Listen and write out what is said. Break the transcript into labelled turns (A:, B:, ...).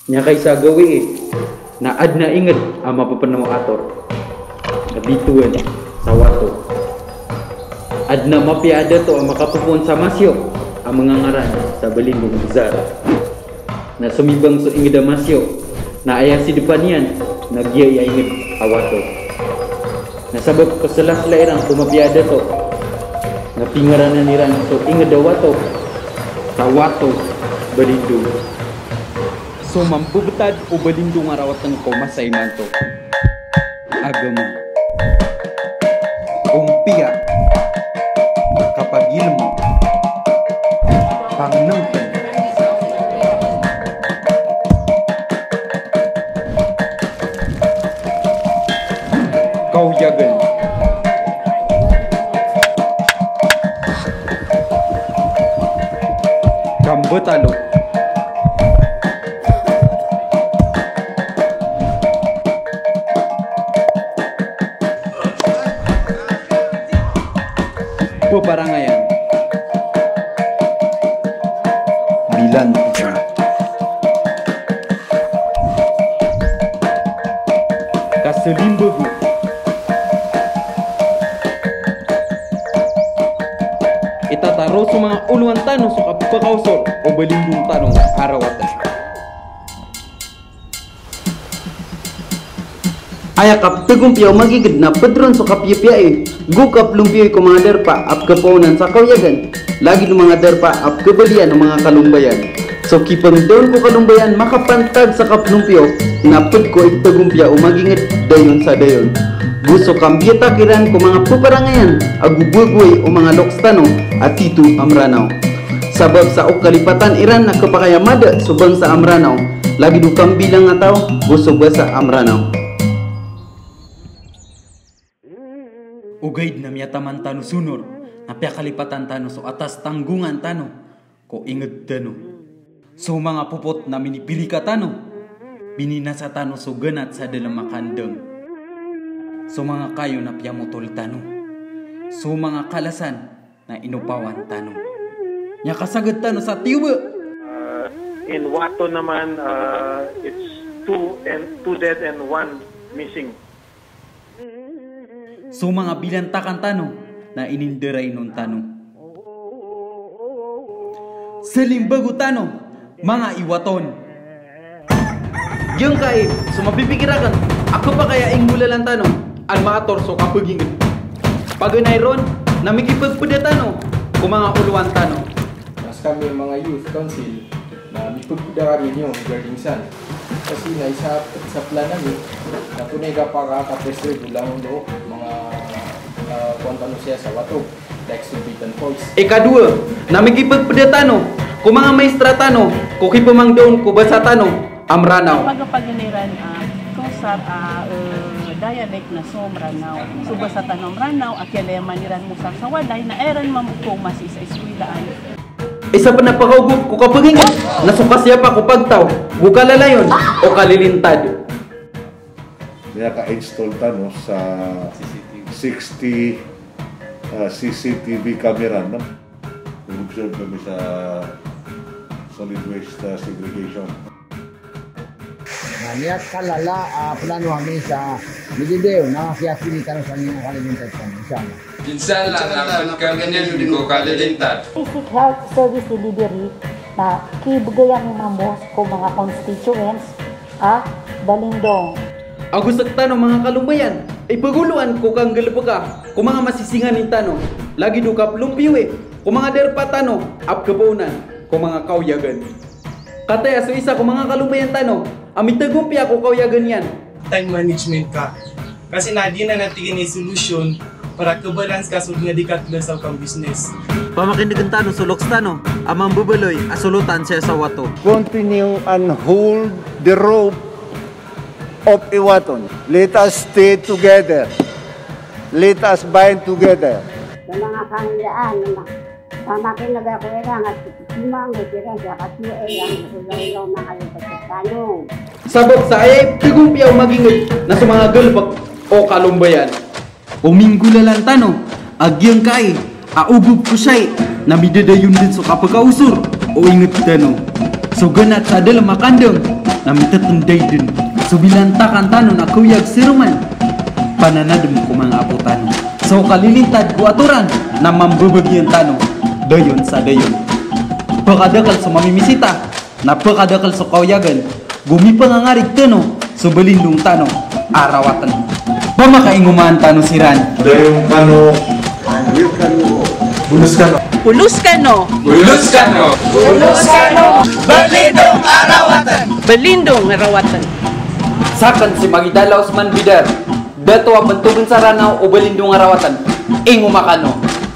A: Nya kaysa gawi na adna inget ama papenamo ator. Nabituan sa wato. Adna mapiada to ang makapupon sa masyo ang mangangaran sa balindong bizar. Na sumibang so ingeda masyo na ayang si depanian nagyaya inged awato. Na sabab kasalas lairang kumapiada to na pingaranan niran so inged awato sa wato balindong. So mambubutad o balindong arawatan ko masay man to. Agama. Umpia. Kapag ilmo. Pangnangkin. Kauyagan. Kambetalo. Peparangayan. Bilan putra. Kaselimbagu. Itataro sa mga uluan tanong sa kapakausor o balindong tanong arawatan. Ayakap tegumpiyaw magigid na pedron so kapyapyay. Gukap lumpiyay ko mga derpa ap kaponan sa kauyagan. Lagi ng mga derpa ap kabalian ng mga kalumbayan. So kipang doon ko kalumbayan makapantag sa kaplumpyo. Napad ko itagumpya o magingit dayon sa dayon. Gusto kambiyata kiran ko mga puparangayan. Agubugway o mga lokstano at tito amranaw. Sabab sa kalipatan iran na kapakayamada subang sa amranaw. Lagi dukang bilang nga tao gusto ba sa amranaw. Ugaid na miyataman tano sunor, napya kalipatan tano so atas tanggungan tano, ko inged tano. So mga pupot na minipili ka tano, bininasa tano so ganat sa dalam makandang. So mga kayo na piyamutol tano, so mga kalasan na inupawan tano. Nya kasagad tano sa tiwa.
B: In Wato naman, it's two dead and one missing.
A: So mga bilantakan tano na inindiray nun tano. Salimbago tano, mga iwaton. Yung kain, so mapipikirakan, ako pa kaya ingmulalan tano, ang maator so kapaging. Pagunay ron, namikipagpada tano, kung mga uluan tano.
C: Mas kami mga youth council, na mipagpada kami yung regarding san. Kasi na sa plan namin, na tunay ka pakaka-preserve lang do mga kung ano siya sa wato, like Subitan Falls.
A: Ikadua, namikipagpada tano, kung mga maestra tano, kung kipamang doon, kung basa tano, amranaw.
D: Pagpaginiran, kung sa dialect na somranaw, suba sa tanong ranaw, at yalema niran mo sa sawaday, na eran mamukong masi sa eswilaan.
A: Isa pa napakaugo ko kapagingit, nasukasya pa ko pagtaw, bukalalayon o kalilintad.
E: Kaya ka-install tano sa 60 CCTV camera na. Observe kami sa solid waste segregation.
F: Niat kalala plano kami sa Midideo na kiyakinitan sa mga kalilintad kami.
G: Minsan lang ang ganyan hindi ko kalilintad.
H: Basic health service delivery na kibugayang mamos ko mga constituents balindong.
A: Agusag tano mga kalumbayan, ay paguluan ko kang galapaga, kung mga masisingan ni tano, lagi dukap lumpiwe, kung mga derpa tano, ap kapunan, kung mga kauyagan. Kataya so isa kung mga kalumbayan tano, amitagumpi ako kauyagan yan.
I: Time management ka. Kasi na di na natigin yung solution para kabalance ka so nga di ka sa kang business.
A: Pamakindigan tano sa lokstano, amang bubaloy, asulutan siya sa wato.
J: Continue and hold the rope of Iwaton. Let us stay together. Let us bind together.
H: Sa mga kanilaan, pamakin na ako ilang at simang itira siya kasi ilang ulaw na kayo pagkakano.
A: Sabot sa ayay, tigumpiyaw magingit na sa mga galpak o kalumbayan. Uminggulalan tano, agyang kay, augog ko siya'y, namidadayon din sa kapagkausur o ingat tano. So ganat sa dalam makandong na mitatunday din. So bilantakan tanon ako yag siruman. Pananadum ko mga aputan. So kalilintad ko aturan na mambabagyan tano. Dayon sa dayon. Pakadakal sa mamimisita. Na pakadakal sa kauyagan. Gumipangangarig tano. So balindong tano. Arawatan. Pamakaingumaan tano siran.
E: Dayong kano. Bulus kano.
D: Pulus kano.
G: Bulus kano.
D: Pulus kano. Balindong arawatan. Balindong arawatan.
A: Sakan si Magidala Osman Bidar. Dato ang bentukan sa ranaw o balindong arawatan. Ingumakano.